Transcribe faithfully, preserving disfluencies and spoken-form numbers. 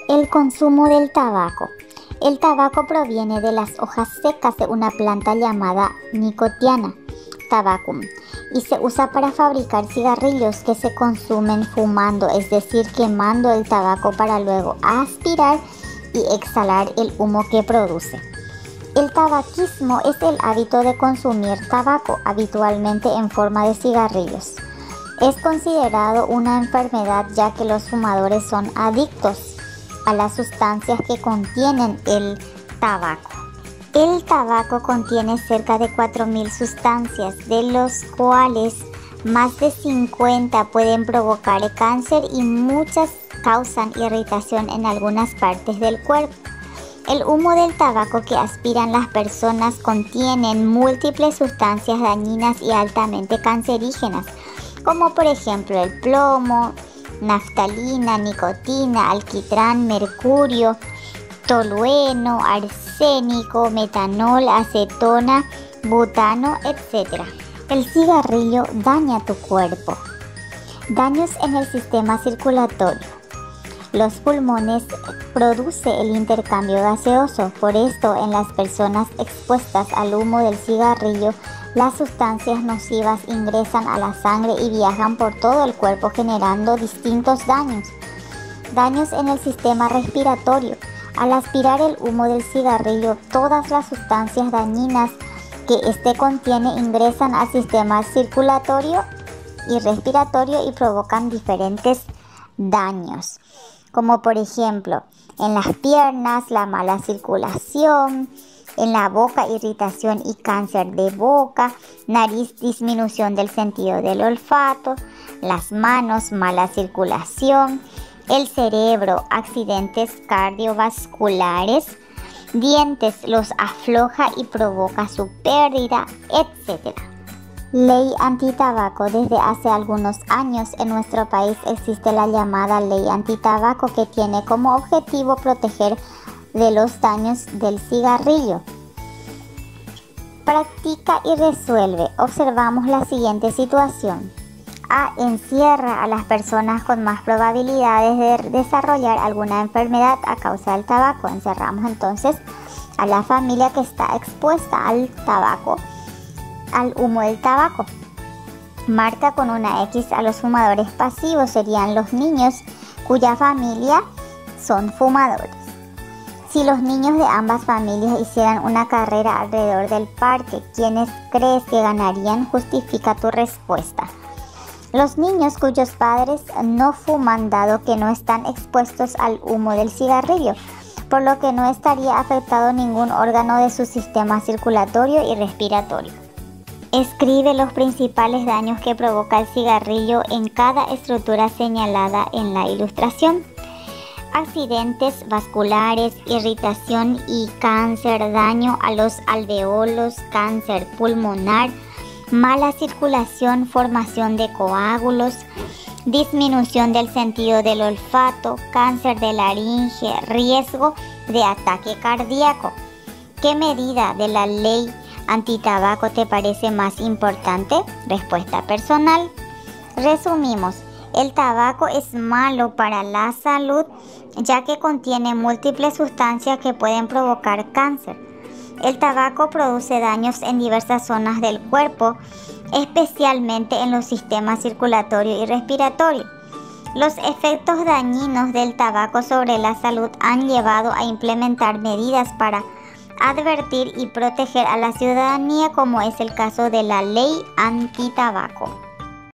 El consumo del tabaco. El tabaco proviene de las hojas secas de una planta llamada Nicotiana tabacum y se usa para fabricar cigarrillos que se consumen fumando, es decir, quemando el tabaco para luego aspirar y exhalar el humo que produce. El tabaquismo es el hábito de consumir tabaco, habitualmente en forma de cigarrillos. Es considerado una enfermedad ya que los fumadores son adictos a las sustancias que contienen el tabaco. El tabaco contiene cerca de cuatro mil sustancias, de los cuales más de cincuenta pueden provocar cáncer y muchas causan irritación en algunas partes del cuerpo. El humo del tabaco que aspiran las personas contienen múltiples sustancias dañinas y altamente cancerígenas, como por ejemplo el plomo, naftalina, nicotina, alquitrán, mercurio, tolueno, arsénico, metanol, acetona, butano, etcétera. El cigarrillo daña tu cuerpo. Daños en el sistema circulatorio. Los pulmones produce el intercambio gaseoso, por esto en las personas expuestas al humo del cigarrillo, las sustancias nocivas ingresan a la sangre y viajan por todo el cuerpo generando distintos daños. Daños en el sistema respiratorio. Al aspirar el humo del cigarrillo, todas las sustancias dañinas que éste contiene ingresan al sistema circulatorio y respiratorio y provocan diferentes daños, como por ejemplo en las piernas la mala circulación, en la boca irritación y cáncer de boca, nariz disminución del sentido del olfato, las manos mala circulación, el cerebro accidentes cardiovasculares, dientes los afloja y provoca su pérdida, etcétera. Ley antitabaco. Desde hace algunos años en nuestro país existe la llamada ley antitabaco que tiene como objetivo proteger de los daños del cigarrillo. Practica y resuelve. Observamos la siguiente situación. A. Encierra a las personas con más probabilidades de desarrollar alguna enfermedad a causa del tabaco. Encerramos entonces a la familia que está expuesta al tabaco, al humo del tabaco. Marca con una X a los fumadores pasivos, serían los niños cuya familia son fumadores. Si los niños de ambas familias hicieran una carrera alrededor del parque, ¿quiénes crees que ganarían? Justifica tu respuesta. Los niños cuyos padres no fuman, dado que no están expuestos al humo del cigarrillo, por lo que no estaría afectado ningún órgano de su sistema circulatorio y respiratorio. Escribe los principales daños que provoca el cigarrillo en cada estructura señalada en la ilustración. Accidentes vasculares, irritación y cáncer, daño a los alveolos, cáncer pulmonar, mala circulación, formación de coágulos, disminución del sentido del olfato, cáncer de laringe, riesgo de ataque cardíaco. ¿Qué medida de la ley antitabaco te parece más importante? Respuesta personal. Resumimos. El tabaco es malo para la salud ya que contiene múltiples sustancias que pueden provocar cáncer. El tabaco produce daños en diversas zonas del cuerpo, especialmente en los sistemas circulatorio y respiratorio. Los efectos dañinos del tabaco sobre la salud han llevado a implementar medidas para advertir y proteger a la ciudadanía, como es el caso de la ley antitabaco.